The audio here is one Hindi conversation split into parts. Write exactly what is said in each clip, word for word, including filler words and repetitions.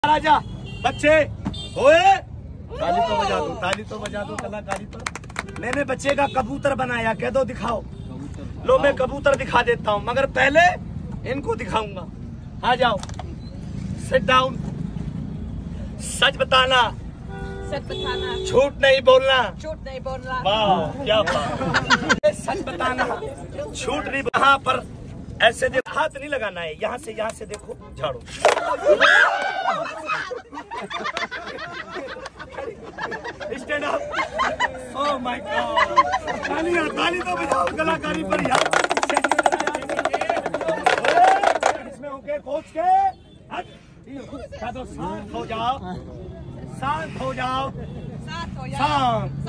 राजा बच्चे होए, ताली तो बजा दो, ताली तो बजा दो कलाकारी पर। मैंने बच्चे का कबूतर बनाया, कह दो दिखाओ। लो मैं कबूतर दिखा देता हूँ, मगर पहले इनको दिखाऊंगा। आ जाओ, सिट डाउन। सच बताना, सच बताना, झूठ नहीं बोलना, झूठ नहीं बोलना। वाह क्या बात। सच बताना, झूठ नहीं। यहाँ पर ऐसे देखो, हाथ नहीं लगाना है, यहाँ से यहाँ से देखो, झाड़ो। Stand up. Oh my god, तालियां, ताली तो बजाओ कलाकारी पर यार। इसमें होके कोच के हट, तो शांत हो जाओ, शांत हो जाओ, साथ हो शांत।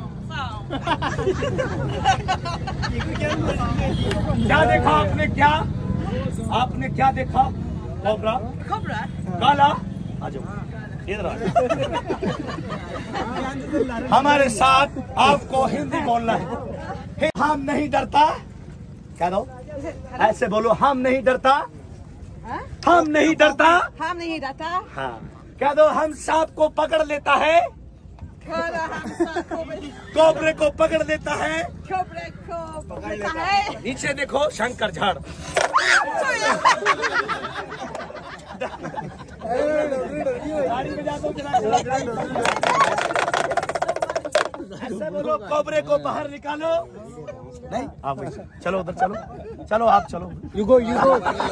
क्या देखा आपने? क्या आपने क्या देखा? कोबरा, कोबरा, काला। आ जाओ इधर। हमारे साथ आपको हिंदी बोलना है। हम नहीं डरता, कह दो ऐसे बोलो, हम नहीं डरता, हम नहीं डरता, हम नहीं डरता। हाँ कह दो, हम सांप को पकड़ लेता है, कोबरे को पकड़ लेता है, कोबरे को पकड़ लेता है। नीचे देखो शंकर झाड़। ऐसे बोलो, कोबरे को बाहर निकालो। नहीं आप चलो उधर, चलो चलो आप चलो, युगो युगो।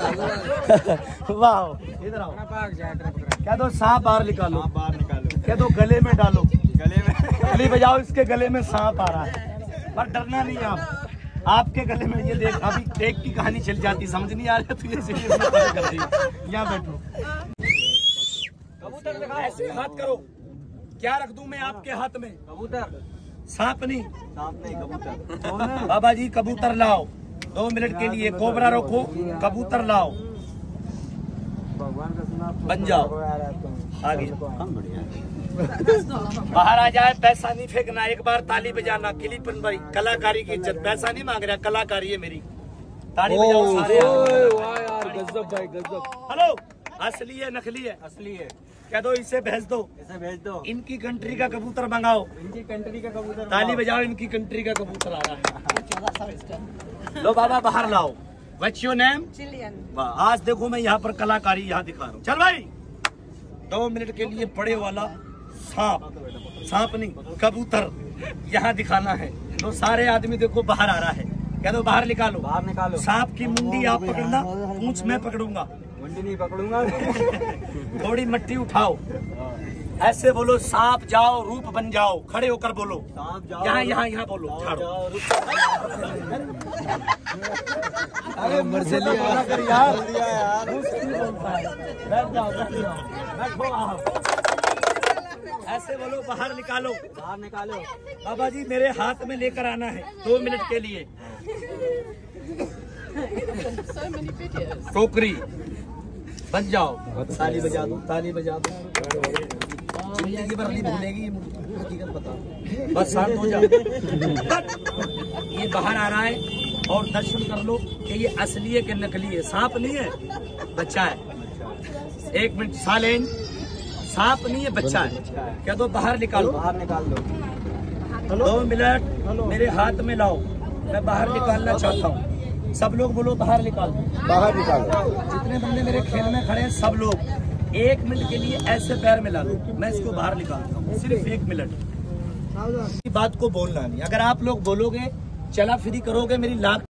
वाह, इधर आओ। क्या दो, सांप बाहर निकालो, बाहर निकालो। क्या दो, गले में डालो, गले में ताली बजाओ। इसके गले में सांप आ रहा है, पर डरना नहीं आप। आपके गले में ये देख, अभी टेक की कहानी चल जाती, समझ नहीं आ रहा तो ये कर दी। यहाँ बैठो, कबूतर ऐसे हाथ करो। क्या रख दूं मैं आपके हाथ में? कबूतर। सांप नहीं, सांप नहीं, कबूतर। बाबा जी कबूतर लाओ, दो मिनट के लिए। कोबरा रोको, कबूतर लाओ, बन जाओ। आगे बाहर आ जाए, पैसा नहीं फेंकना, एक बार ताली बजाना। किलीपन भाई, कलाकारी की इज्जत, पैसा नहीं मांग रहा, कलाकारी है मेरी। ताली बजाओ सारे। वाह यार, गजब भाई गजब। हेलो, असली है नकली है? असली है। कह दो इसे भेज दो, इसे भेज दो। इनकी कंट्री का कबूतर मंगाओ। इनकी कंट्री का कबूतर। ताली बजाओ, इनकी कंट्री का कबूतर आ रहा है। लो बाबा बाहर लाओ। What's your name? चिलियन। वाह, आज देखो मैं यहाँ पर कलाकारी यहाँ दिखा रहा हूँ। चल भाई, दो मिनट के लिए बड़े वाला सांप, सांप नहीं कबूतर यहाँ दिखाना है। तो सारे आदमी देखो बाहर आ रहा है, कह दो बाहर निकालो, बाहर निकालो। सांप की मुंडी आप पकड़ना, पूंछ मैं पकड़ूंगा। मुंडी नहीं पकड़ूंगा। थोड़ी मिट्टी उठाओ, ऐसे बोलो, सांप जाओ रूप बन जाओ। खड़े होकर बोलो, यहाँ यहाँ यहाँ बोलो, झाड़ो। अरे मर्जली यार, यार बैठ जाओ, बैठ जाओ, बैठो आप। ऐसे बोलो, बाहर निकालो, बाहर निकालो। बाबा जी मेरे हाथ में लेकर आना है दो मिनट के लिए। टोकरी बन जाओ। ताली बजा दो, ताली बजा दो। जिंदगी भर नहीं भूलेगी, हकीकत बता। बस शांत हो जाओ। ये बाहर आ रहा है और दर्शन कर लो कि ये असली है कि नकली है। सांप नहीं है, बच्चा है। एक मिनट, सालेन सांप नहीं है, बच्चा है। क्या दो बाहर निकालो, बाहर निकाल दो। दो मिनट मेरे हाथ में लाओ, मैं बाहर निकालना चाहता हूँ। सब लोग बोलो बाहर निकालो, बाहर निकाल। जितने बंदे मेरे खेल में खड़े हैं सब लोग एक मिनट के लिए ऐसे पैर में ला लो, मैं इसको बाहर निकालता हूँ। सिर्फ एक मिनट। बात को बोलना नहीं, अगर आप लोग बोलोगे, चला फ्री करोगे, मेरी लाख